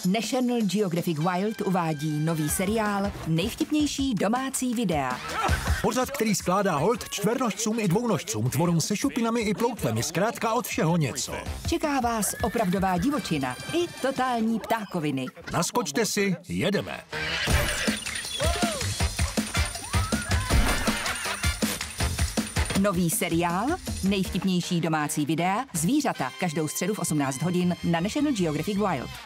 National Geographic Wild uvádí nový seriál Nejvtipnější domácí videa. Pořad, který skládá hold čtvernožcům i dvounožcům, tvorům se šupinami i ploutvemi, zkrátka od všeho něco. Čeká vás opravdová divočina i totální ptákoviny. Naskočte si, jedeme. Nový seriál Nejvtipnější domácí videa Zvířata každou středu v 18 hodin na National Geographic Wild.